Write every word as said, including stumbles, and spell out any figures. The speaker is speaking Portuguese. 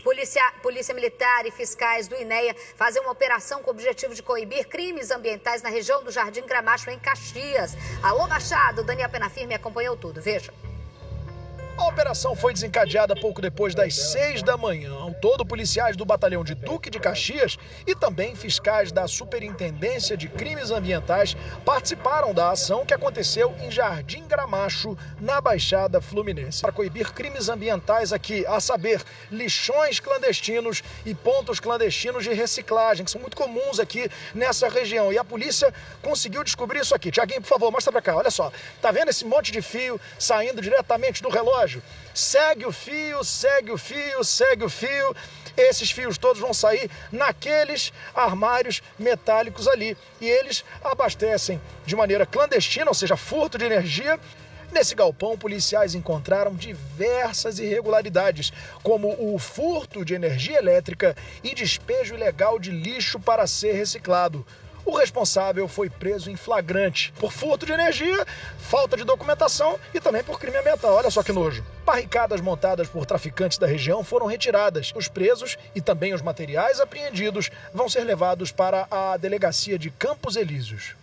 Polícia, Polícia Militar e fiscais do INEA fazem uma operação com o objetivo de coibir crimes ambientais na região do Jardim Gramacho, em Caxias. Alô, Machado, Daniel Penafirme acompanhou tudo. Veja. A operação foi desencadeada pouco depois das seis da manhã. Ao todo, policiais do batalhão de Duque de Caxias e também fiscais da Superintendência de Crimes Ambientais participaram da ação que aconteceu em Jardim Gramacho, na Baixada Fluminense, para coibir crimes ambientais aqui, a saber, lixões clandestinos e pontos clandestinos de reciclagem, que são muito comuns aqui nessa região. E a polícia conseguiu descobrir isso aqui. Tiaguinho, por favor, mostra pra cá. Olha só, tá vendo esse monte de fio saindo diretamente do relógio? Segue o fio, segue o fio, segue o fio. Esses fios todos vão sair naqueles armários metálicos ali. E eles abastecem de maneira clandestina, ou seja, furto de energia. Nesse galpão, policiais encontraram diversas irregularidades, como o furto de energia elétrica e despejo ilegal de lixo para ser reciclado. O responsável foi preso em flagrante por furto de energia, falta de documentação e também por crime ambiental. Olha só que nojo. Barricadas montadas por traficantes da região foram retiradas. Os presos e também os materiais apreendidos vão ser levados para a delegacia de Campos Elíseos.